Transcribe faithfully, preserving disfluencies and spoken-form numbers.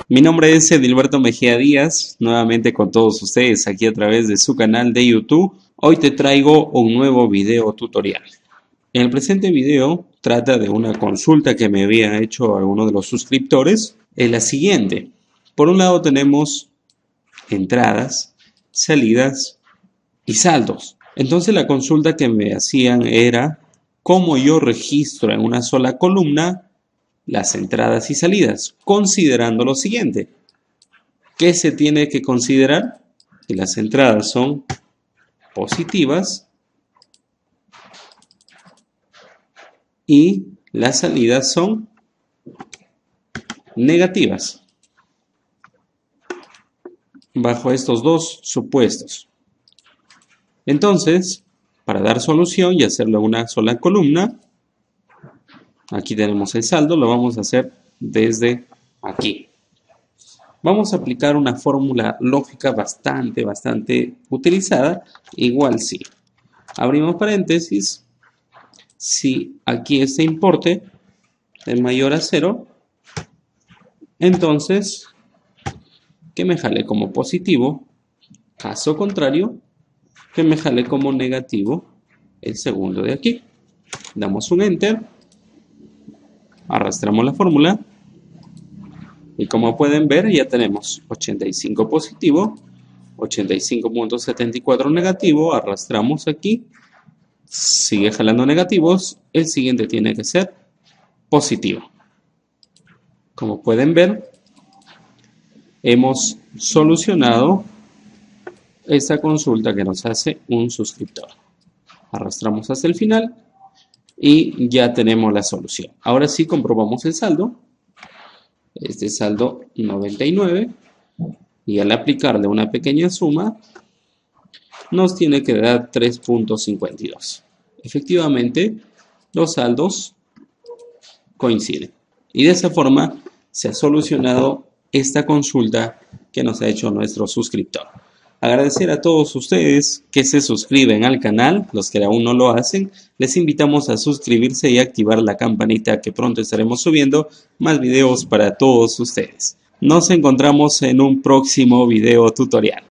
Mi nombre es Edilberto Mejía Díaz, nuevamente con todos ustedes aquí a través de su canal de YouTube. Hoy te traigo un nuevo video tutorial. En el presente video trata de una consulta que me había hecho alguno de los suscriptores. Es la siguiente. Por un lado tenemos entradas, salidas y saldos. Entonces la consulta que me hacían era cómo yo registro en una sola columna las entradas y salidas, considerando lo siguiente. ¿Qué se tiene que considerar? Que las entradas son positivas y las salidas son negativas. Bajo estos dos supuestos. Entonces, para dar solución y hacerlo en una sola columna, aquí tenemos el saldo, lo vamos a hacer desde aquí. Vamos a aplicar una fórmula lógica bastante, bastante utilizada. Igual si abrimos paréntesis, si aquí este importe es mayor a cero, entonces que me jale como positivo. Caso contrario, que me jale como negativo el segundo de aquí. Damos un enter. Arrastramos la fórmula y como pueden ver ya tenemos ochenta y cinco positivo, ochenta y cinco punto setenta y cuatro negativo, arrastramos aquí, sigue jalando negativos, el siguiente tiene que ser positivo. Como pueden ver, hemos solucionado esta consulta que nos hace un suscriptor. Arrastramos hasta el final y ya tenemos la solución. Ahora sí comprobamos el saldo. Este saldo noventa y nueve. Y al aplicarle una pequeña suma, nos tiene que dar tres punto cincuenta y dos. Efectivamente, los saldos coinciden. Y de esa forma se ha solucionado esta consulta que nos ha hecho nuestro suscriptor. Agradecer a todos ustedes que se suscriben al canal, los que aún no lo hacen, les invitamos a suscribirse y activar la campanita que pronto estaremos subiendo más videos para todos ustedes. Nos encontramos en un próximo video tutorial.